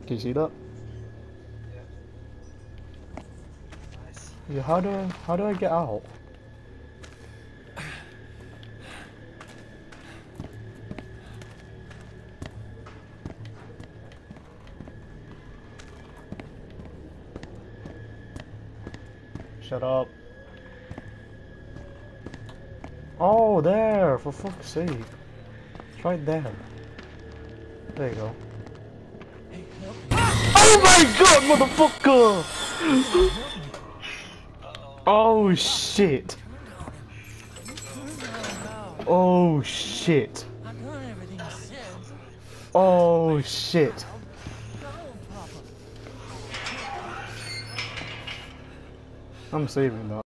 Can you see that? Yeah, how do I get out? Shut up. Oh, there! For fuck's sake. It's right there. There you go. Oh my god, motherfucker! Oh shit! Oh shit! Oh shit! I'm saving that.